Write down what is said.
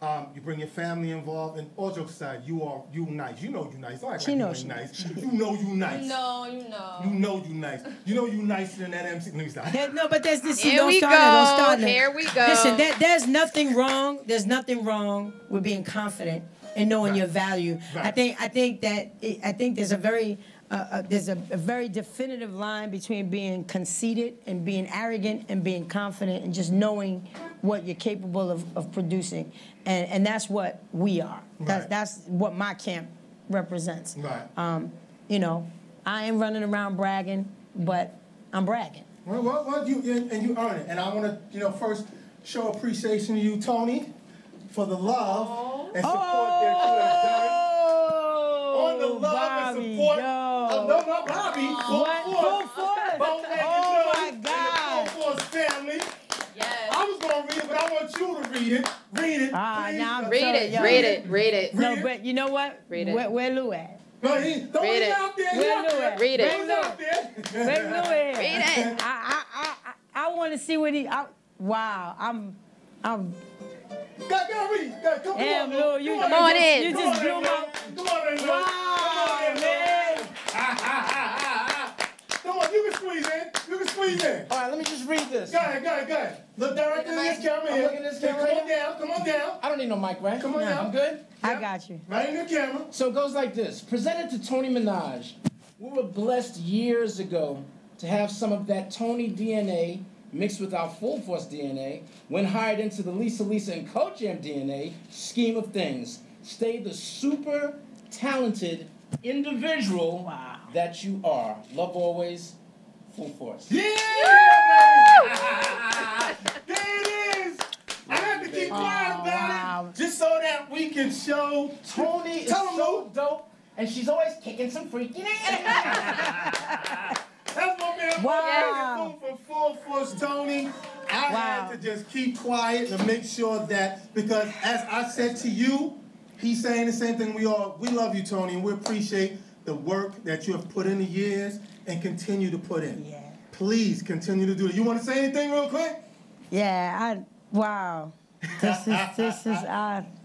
You bring your family involved, and all jokes aside, you nice. You know you nice. Don't act She like knows you ain't she- nice. You know you nice. No, you know. You know you nice. You know you nicer than that MC. Let me stop. No, but there's this. Here Don't we start it. Don't start go. it. Here we go. Listen, there's nothing wrong. There's nothing wrong with being confident and knowing your value. Right. I think there's a very very definitive line between being conceited and being arrogant and being confident and just knowing what you're capable of producing, and that's what we are. Right. That's what my camp represents. Right. You know, I ain't running around bragging, but I'm bragging. Well, you earn it, and I want to, first show appreciation to you, Tony, for the love and support that you have done. On the love Bobby, and support. yo. No, not Bobby. Full force. Oh, my God. And the Full Force family. Yes. I was going to read it, but I want you to read it. Read it. Ah, please. now I'm Read sorry, it, yo. read it, read it. No, Read it. but you know what? Read it. Where Lou at? No, don't Read be it. out there. Where He out Lou there. at? Read it. Bring He's Lou. out there. Bring Lou in. Read it. I want to see what he. Wow, I'm. Go read. Come Damn, on, Lou, you Come on in. You just blew my. Come on in, Lou. Wow, man. Come on, you can squeeze in. You can squeeze in. All right, let me just read this. Go ahead. Look directly in this camera I'm here. looking at this camera Come on here? down. Come on down. I don't need no mic, right? Come on down. I'm good? I got you. Right in the camera. So it goes like this. Presented to Tony Minaj. We were blessed years ago to have some of that Tony DNA mixed with our Full Force DNA when hired into the Lisa and Coach Jam DNA scheme of things. Stay the super talented individual that you are. Love always, Full Force. Yeah! There it is. I have to keep quiet about it just so that we can show Tony is Tell him, so Lou. dope, and she's always kicking some freaky ass. That's my man. Wow. For Full Force Tony. I had to just keep quiet to make sure that, because as I said to you, he's saying the same thing. We love you, Tony, and we appreciate the work that you have put in the years and continue to put in. Yeah. Please continue to do it. You want to say anything real quick? Yeah. Wow. This is